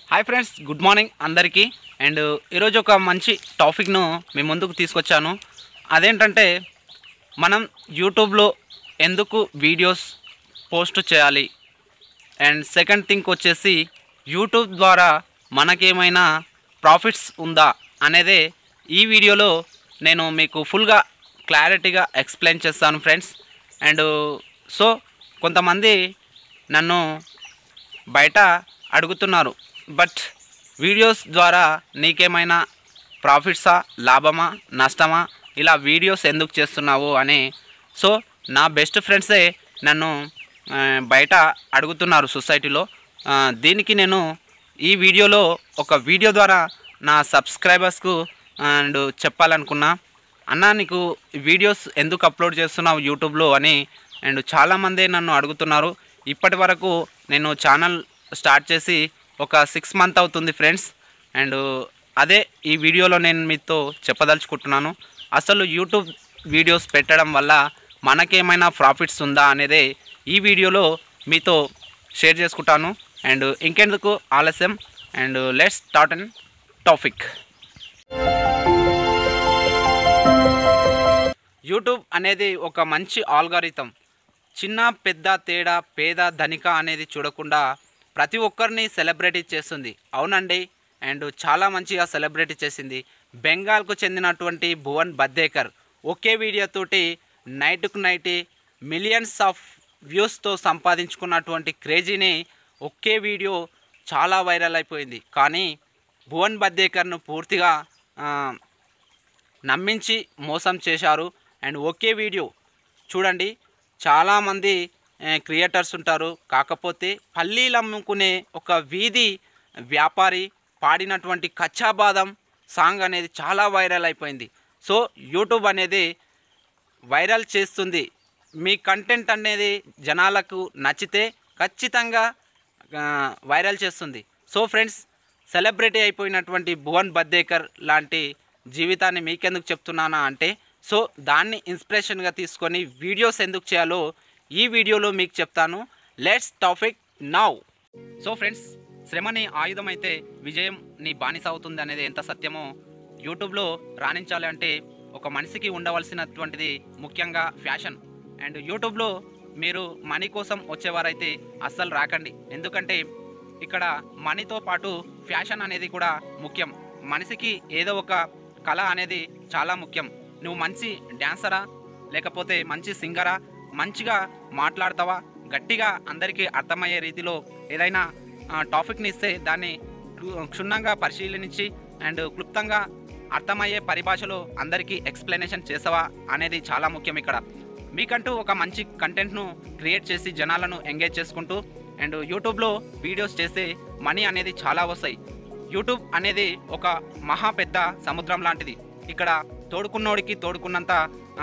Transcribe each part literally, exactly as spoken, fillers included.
Hi friends, good morning అందరికీ. And ఈరోజు ఒక మంచి టాపిక్ను మీ ముందుకు తీసుకొచ్చాను. అదేంటంటే మనం యూట్యూబ్లో ఎందుకు వీడియోస్ పోస్ట్ చేయాలి, అండ్ సెకండ్ థింగ్ వచ్చేసి యూట్యూబ్ ద్వారా మనకేమైనా ప్రాఫిట్స్ ఉందా అనేదే ఈ వీడియోలో నేను మీకు ఫుల్గా క్లారిటీగా ఎక్స్ప్లెయిన్ చేస్తాను ఫ్రెండ్స్. అండ్ సో కొంతమంది నన్ను బయట అడుగుతున్నారు, బట్ వీడియోస్ ద్వారా నీకేమైనా ప్రాఫిట్సా, లాభమా, నష్టమా, ఇలా వీడియోస్ ఎందుకు చేస్తున్నావు అని. సో నా బెస్ట్ ఫ్రెండ్సే నన్ను బయట అడుగుతున్నారు సొసైటీలో. దీనికి నేను ఈ వీడియోలో ఒక వీడియో ద్వారా నా సబ్స్క్రైబర్స్కు అండ్ చెప్పాలనుకున్నా. అన్నా, నీకు వీడియోస్ ఎందుకు అప్లోడ్ చేస్తున్నావు యూట్యూబ్లో అని. అండ్ చాలామంది నన్ను అడుగుతున్నారు. ఇప్పటి వరకు నేను ఛానల్ స్టార్ట్ చేసి ఒక సిక్స్ మంత్ అవుతుంది ఫ్రెండ్స్. అండ్ అదే ఈ వీడియోలో నేను మీతో చెప్పదలుచుకుంటున్నాను. అసలు యూట్యూబ్ వీడియోస్ పెట్టడం వల్ల మనకేమైనా ప్రాఫిట్స్ ఉందా అనేదే ఈ వీడియోలో మీతో షేర్ చేసుకుంటాను. అండ్ ఇంకెందుకు ఆలస్యం, and let's start and topic. YouTube అనేది ఒక మంచి ఆల్గారిథం. చిన్న పెద్ద తేడా, పేద ధనిక అనేది చూడకుండా ప్రతి ఒక్కరిని సెలబ్రిటీ చేస్తుంది. అవునండి, అండ్ చాలా మంచిగా సెలబ్రిటీ చేసింది. బెంగాల్కు చెందినటువంటి భువన్ బద్దేకర్ ఒకే వీడియోతోటి నైట్కు నైట్ మిలియన్స్ ఆఫ్ వ్యూస్తో సంపాదించుకున్నటువంటి క్రేజీని ఒకే వీడియో చాలా వైరల్ అయిపోయింది. కానీ భువన్ బద్దేకర్ను పూర్తిగా నమ్మించి మోసం చేశారు. అండ్ ఒకే వీడియో చూడండి, చాలామంది క్రియేటర్స్ ఉంటారు, కాకపోతే పల్లీలు అమ్ముకునే ఒక వీధి వ్యాపారి పాడినటువంటి కచ్చా బాదం సాంగ్ అనేది చాలా వైరల్ అయిపోయింది. సో యూట్యూబ్ అనేది వైరల్ చేస్తుంది. మీ కంటెంట్ అనేది జనాలకు నచ్చితే ఖచ్చితంగా వైరల్ చేస్తుంది. సో ఫ్రెండ్స్, సెలబ్రిటీ అయిపోయినటువంటి భువన్ బద్దేకర్ లాంటి జీవితాన్ని మీకెందుకు చెప్తున్నానా అంటే, సో దాన్ని ఇన్స్పిరేషన్గా తీసుకొని వీడియోస్ ఎందుకు చేయాలో ఈ వీడియోలో మీకు చెప్తాను. Let's topic now. So friends, శ్రమని ఆయుధం అయితే విజయం నీ బానిస అవుతుంది అనేది ఎంత సత్యమో, యూట్యూబ్లో రాణించాలి అంటే ఒక మనిషికి ఉండవలసినటువంటిది ముఖ్యంగా ఫ్యాషన్. అండ్ యూట్యూబ్లో మీరు మనీ కోసం వచ్చేవారైతే అస్సలు రాకండి. ఎందుకంటే ఇక్కడ మనీతో పాటు ఫ్యాషన్ అనేది కూడా ముఖ్యం. మనిషికి ఏదో ఒక కళ అనేది చాలా ముఖ్యం. నువ్వు మంచి డ్యాన్సరా, లేకపోతే మంచి సింగరా, మంచిగా మాట్లాడతావా, గట్టిగా అందరికీ అర్థమయ్యే రీతిలో ఏదైనా టాపిక్ని ఇస్తే దాన్ని క్షుణ్ణంగా పరిశీలించి అండ్ క్లుప్తంగా అర్థమయ్యే పరిభాషలో అందరికీ ఎక్స్ప్లెనేషన్ చేసావా అనేది చాలా ముఖ్యం. ఇక్కడ మీకంటూ ఒక మంచి కంటెంట్ను క్రియేట్ చేసి జనాలను ఎంగేజ్ చేసుకుంటూ అండ్ యూట్యూబ్లో వీడియోస్ చేస్తే మనీ అనేది చాలా వస్తాయి. యూట్యూబ్ అనేది ఒక మహా పెద్ద సముద్రం లాంటిది. ఇక్కడ తోడుకున్నోడికి తోడుకున్నంత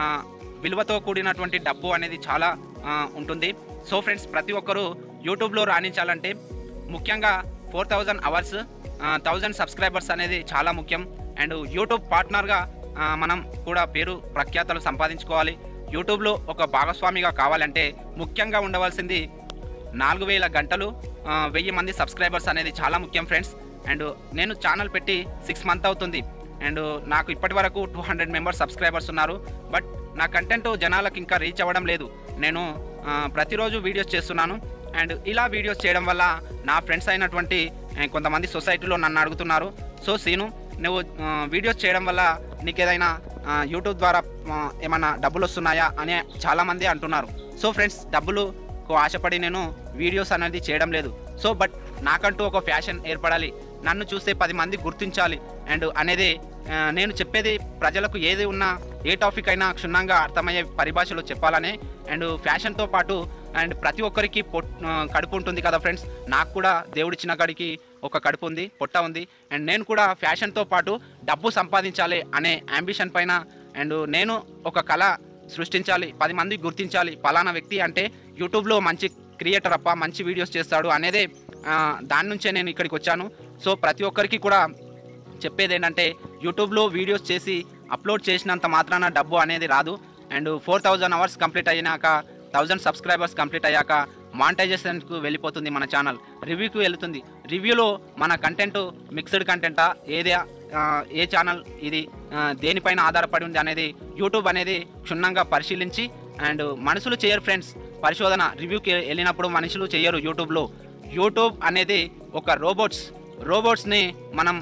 విలువతో కూడినటువంటి డబ్బు అనేది చాలా ఉంటుంది. సో ఫ్రెండ్స్, ప్రతి ఒక్కరూ యూట్యూబ్లో రాణించాలంటే ముఖ్యంగా four thousand hours thousand subscribers అనేది చాలా ముఖ్యం. అండ్ యూట్యూబ్ పార్ట్నర్గా మనం కూడా పేరు ప్రఖ్యాతలు సంపాదించుకోవాలి. యూట్యూబ్లో ఒక భాగస్వామిగా కావాలంటే ముఖ్యంగా ఉండవలసింది నాలుగు వేల గంటలు, వెయ్యి మంది సబ్స్క్రైబర్స్ అనేది చాలా ముఖ్యం ఫ్రెండ్స్. అండ్ నేను ఛానల్ పెట్టి సిక్స్ మంత్ అవుతుంది. అండ్ నాకు ఇప్పటి వరకు టూ హండ్రెడ్ మెంబర్స్ సబ్స్క్రైబర్స్ ఉన్నారు. బట్ నా కంటెంట్ జనాలకు ఇంకా రీచ్ అవ్వడం లేదు. నేను ప్రతిరోజు వీడియోస్ చేస్తున్నాను. అండ్ ఇలా వీడియోస్ చేయడం వల్ల నా ఫ్రెండ్స్ అయినటువంటి కొంతమంది సొసైటీలో నన్ను అడుగుతున్నారు, సో సీను, నువ్వు వీడియోస్ చేయడం వల్ల నీకు ఏదైనా యూట్యూబ్ ద్వారా ఏమైనా డబ్బులు వస్తున్నాయా అని చాలామంది అంటున్నారు. సో ఫ్రెండ్స్, డబ్బులకు ఆశపడి నేను వీడియోస్ అనేది చేయడం లేదు. సో బట్ నాకంటూ ఒక ఫ్యాషన్ ఏర్పడాలి, నన్ను చూస్తే పది మంది గుర్తించాలి అండ్ అనేది నేను చెప్పేది ప్రజలకు ఏది ఉన్నా ఏ టాపిక్ అయినా క్షుణ్ణంగా అర్థమయ్యే పరిభాషలో చెప్పాలని. అండ్ ఫ్యాషన్తో పాటు అండ్ ప్రతి ఒక్కరికి పొట్ కడుపు ఉంటుంది కదా ఫ్రెండ్స్. నాకు కూడా దేవుడిచ్చిన కాడికి ఒక కడుపు ఉంది, పొట్ట ఉంది. అండ్ నేను కూడా ఫ్యాషన్తో పాటు డబ్బు సంపాదించాలి అనే అంబిషన్ పైన అండ్ నేను ఒక కళ సృష్టించాలి, పది మంది గుర్తించాలి, పలానా వ్యక్తి అంటే యూట్యూబ్లో మంచి క్రియేటర్ అప్ప, మంచి వీడియోస్ చేస్తాడు అనేదే దాని నుంచే నేను ఇక్కడికి వచ్చాను. సో ప్రతి ఒక్కరికి కూడా చెప్పేది ఏంటంటే, యూట్యూబ్లో వీడియోస్ చేసి అప్లోడ్ చేసినంత మాత్రాన డబ్బు అనేది రాదు. And four thousand hours complete అయినాక, థౌజండ్ సబ్స్క్రైబర్స్ కంప్లీట్ అయ్యాక మానిటైజేషన్కు వెళ్ళిపోతుంది మన ఛానల్, రివ్యూకి వెళుతుంది. రివ్యూలో మన కంటెంట్ మిక్స్డ్ కంటెంటా ఏదే ఏ ఛానల్ ఇది దేనిపైన ఆధారపడి ఉంది అనేది యూట్యూబ్ అనేది క్షుణ్ణంగా పరిశీలించి, అండ్ మనుషులు చేయరు ఫ్రెండ్స్ పరిశోధన. రివ్యూకి వెళ్ళినప్పుడు మనుషులు చేయరు యూట్యూబ్లో. యూట్యూబ్ అనేది ఒక రోబోట్స్ రోబోట్స్ని మనం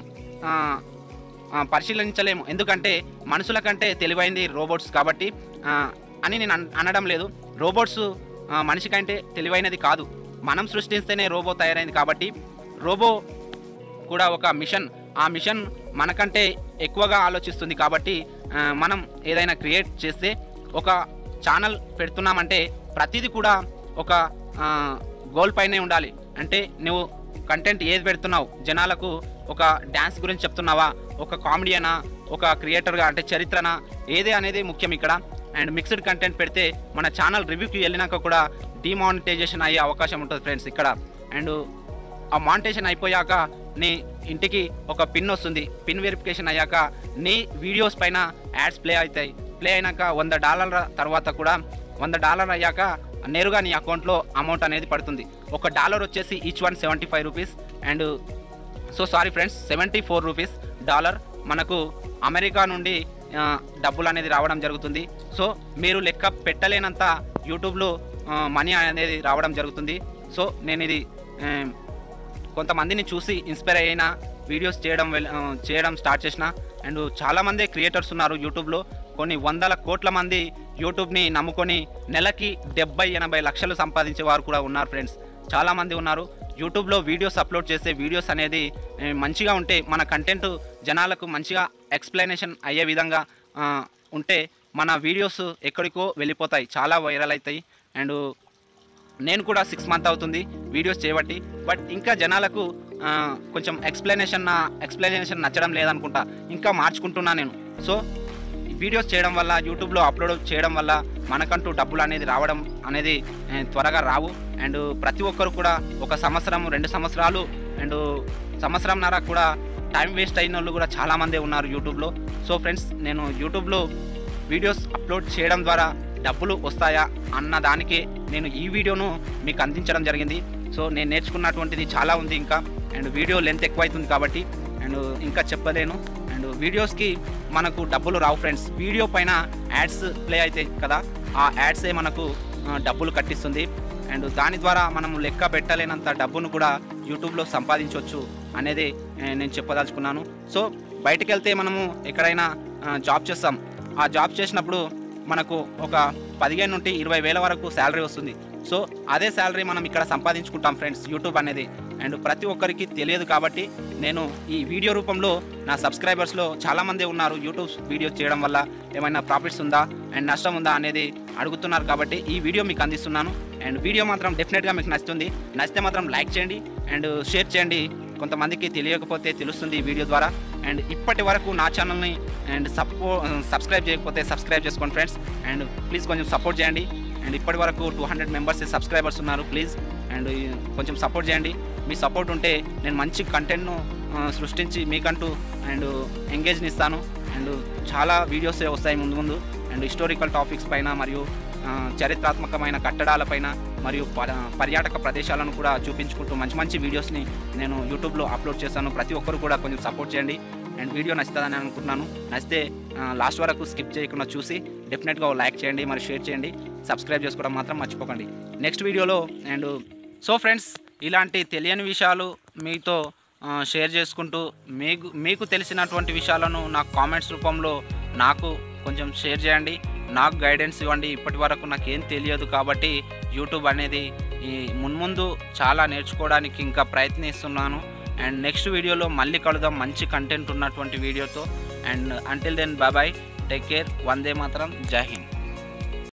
పరిశీలించలేము, ఎందుకంటే మనుషుల కంటే తెలివైంది రోబోట్స్ కాబట్టి అని నేను అనడం లేదు. రోబోట్స్ మనిషి కంటే తెలివైనది కాదు, మనం సృష్టిస్తేనే రోబో తయారైంది. కాబట్టి రోబో కూడా ఒక మిషన్, ఆ మిషన్ మనకంటే ఎక్కువగా ఆలోచిస్తుంది. కాబట్టి మనం ఏదైనా క్రియేట్ చేస్తే, ఒక ఛానల్ పెడుతున్నామంటే ప్రతిదీ కూడా ఒక గోల్ పైనే ఉండాలి. అంటే నువ్వు కంటెంట్ ఏది పెడుతున్నావు, జనాలకు ఒక డ్యాన్స్ గురించి చెప్తున్నావా, ఒక కామెడీనా, ఒక క్రియేటర్గా అంటే చరిత్రనా, ఏదే అనేది ముఖ్యం ఇక్కడ. అండ్ మిక్స్డ్ కంటెంట్ పెడితే మన ఛానల్ రివ్యూకి వెళ్ళినాక కూడా డిమానిటైజేషన్ అయ్యే అవకాశం ఉంటుంది ఫ్రెండ్స్ ఇక్కడ. అండ్ ఆ మానిటైజేషన్ అయిపోయాక నీ ఇంటికి ఒక పిన్ వస్తుంది, పిన్ వెరిఫికేషన్ అయ్యాక నీ వీడియోస్ పైన యాడ్స్ ప్లే అవుతాయి. ప్లే అయినాక వంద డాలర్ల తర్వాత కూడా వంద డాలర్ అయ్యాక నేరుగా నీ అకౌంట్లో అమౌంట్ అనేది పడుతుంది. ఒక డాలర్ వచ్చేసి each one seventy five rupees and so sorry friends seventy four rupees dollar మనకు అమెరికా నుండి డబ్బులు అనేది రావడం జరుగుతుంది. సో మీరు లెక్క పెట్టలేనంత యూట్యూబ్లో మనీ అనేది రావడం జరుగుతుంది. సో నేను ఇది కొంతమందిని చూసి ఇన్స్పైర్ అయిన వీడియోస్ చేయడం చేయడం స్టార్ట్ చేసిన. అండ్ చాలామంది క్రియేటర్స్ ఉన్నారు యూట్యూబ్లో, కొన్ని వందల కోట్ల మంది యూట్యూబ్ని నమ్ముకొని నెలకి డెబ్బై ఎనభై లక్షలు సంపాదించే వారు కూడా ఉన్నారు ఫ్రెండ్స్, చాలామంది ఉన్నారు. యూట్యూబ్లో వీడియోస్ అప్లోడ్ చేసే వీడియోస్ అనేది మంచిగా ఉంటే, మన కంటెంట్ జనాలకు మంచిగా ఎక్స్ప్లెనేషన్ అయ్యే విధంగా ఉంటే మన వీడియోస్ ఎక్కడికో వెళ్ళిపోతాయి, చాలా వైరల్ అవుతాయి. అండ్ నేను కూడా సిక్స్ మంత్ అవుతుంది వీడియోస్ చేయబట్టి, బట్ ఇంకా జనాలకు కొంచెం ఎక్స్ప్లెనేషన్ ఎక్స్ప్లెనేషన్ నచ్చడం లేదనుకుంటా, ఇంకా మార్చుకుంటున్నా నేను. సో వీడియోస్ చేయడం వల్ల, యూట్యూబ్లో అప్లోడ్ చేయడం వల్ల మనకంటూ డబ్బులు అనేది రావడం అనేది త్వరగా రావు. అండ్ ప్రతి ఒక్కరు కూడా ఒక సంవత్సరం రెండు సంవత్సరాలు అండ్ సంవత్సరంన్నర కూడా టైం వేస్ట్ అయిన వాళ్ళు కూడా చాలామంది ఉన్నారు యూట్యూబ్లో. సో ఫ్రెండ్స్, నేను యూట్యూబ్లో వీడియోస్ అప్లోడ్ చేయడం ద్వారా డబ్బులు వస్తాయా అన్న దానికే నేను ఈ వీడియోను మీకు అందించడం జరిగింది. సో నేను నేర్చుకున్నటువంటిది చాలా ఉంది ఇంకా, అండ్ వీడియో లెంత్ ఎక్కువ అవుతుంది కాబట్టి అండ్ ఇంకా చెప్పలేను. అండ్ వీడియోస్కి మనకు డబ్బులు రావు ఫ్రెండ్స్, వీడియో పైన యాడ్స్ ప్లే అవుతాయి కదా, ఆ యాడ్సే మనకు డబ్బులు కట్టిస్తుంది. అండ్ దాని ద్వారా మనం లెక్క పెట్టలేనంత డబ్బును కూడా యూట్యూబ్లో సంపాదించవచ్చు అనేది నేను చెప్పదలుచుకున్నాను. సో బయటకు వెళ్తే మనము ఎక్కడైనా జాబ్ చేస్తాం, ఆ జాబ్ చేసినప్పుడు మనకు ఒక పదిహేను నుండి ఇరవై వేల వరకు శాలరీ వస్తుంది. సో అదే శాలరీ మనం ఇక్కడ సంపాదించుకుంటాం ఫ్రెండ్స్ యూట్యూబ్ అనేది. అండ్ ప్రతి ఒక్కరికి తెలియదు కాబట్టి నేను ఈ వీడియో రూపంలో నా సబ్స్క్రైబర్స్లో చాలామంది ఉన్నారు, యూట్యూబ్ వీడియో చేయడం వల్ల ఏమైనా ప్రాఫిట్స్ ఉందా అండ్ నష్టం ఉందా అనేది అడుగుతున్నారు కాబట్టి ఈ వీడియో మీకు అందిస్తున్నాను. అండ్ వీడియో మాత్రం డెఫినెట్గా మీకు నచ్చుతుంది, నచ్చితే మాత్రం లైక్ చేయండి అండ్ షేర్ చేయండి, కొంతమందికి తెలియకపోతే తెలుస్తుంది ఈ వీడియో ద్వారా. అండ్ ఇప్పటి వరకు నా ఛానల్ని అండ్ సపో సబ్స్క్రైబ్ చేయకపోతే సబ్స్క్రైబ్ చేసుకోండి ఫ్రెండ్స్, అండ్ ప్లీజ్ కొంచెం సపోర్ట్ చేయండి. అండ్ ఇప్పటి వరకు టూ హండ్రెడ్ మెంబర్స్ సబ్స్క్రైబర్స్ ఉన్నారు, ప్లీజ్ అండ్ కొంచెం సపోర్ట్ చేయండి. మీ సపోర్ట్ ఉంటే నేను మంచి కంటెంట్ను సృష్టించి మీకంటూ అండ్ ఎంగేజ్ని ఇస్తాను. అండ్ చాలా వీడియోస్ వస్తాయి ముందు ముందు అండ్ హిస్టారికల్ టాపిక్స్ పైన మరియు చరిత్రాత్మకమైన కట్టడాలపైన మరియు పర్యాటక ప్రదేశాలను కూడా చూపించుకుంటూ మంచి మంచి వీడియోస్ని నేను యూట్యూబ్లో అప్లోడ్ చేస్తాను. ప్రతి ఒక్కరు కూడా కొంచెం సపోర్ట్ చేయండి. అండ్ వీడియో నచ్చుతుందని అనుకుంటున్నాను, నచ్చితే లాస్ట్ వరకు స్కిప్ చేయకుండా చూసి డెఫినెట్గా లైక్ చేయండి, మరి షేర్ చేయండి, సబ్స్క్రైబ్ చేసుకోవడం మాత్రం మర్చిపోకండి నెక్స్ట్ వీడియోలో. అండ్ సో ఫ్రెండ్స్, ఇలాంటి తెలియని విషయాలు మీతో షేర్ చేసుకుంటూ మీకు మీకు తెలిసినటువంటి విషయాలను నాకు కామెంట్స్ రూపంలో నాకు కొంచెం షేర్ చేయండి, నాకు గైడెన్స్ ఇవ్వండి. ఇప్పటి వరకు నాకేం తెలియదు కాబట్టి యూట్యూబ్ అనేది ఈ మున్ముందు చాలా నేర్చుకోవడానికి ఇంకా ప్రయత్నిస్తున్నాను. అండ్ నెక్స్ట్ వీడియోలో మళ్ళీ కలుద్దాం మంచి కంటెంట్ ఉన్నటువంటి వీడియోతో. And until then bye bye, take care, Vande Mataram, Jai Hind.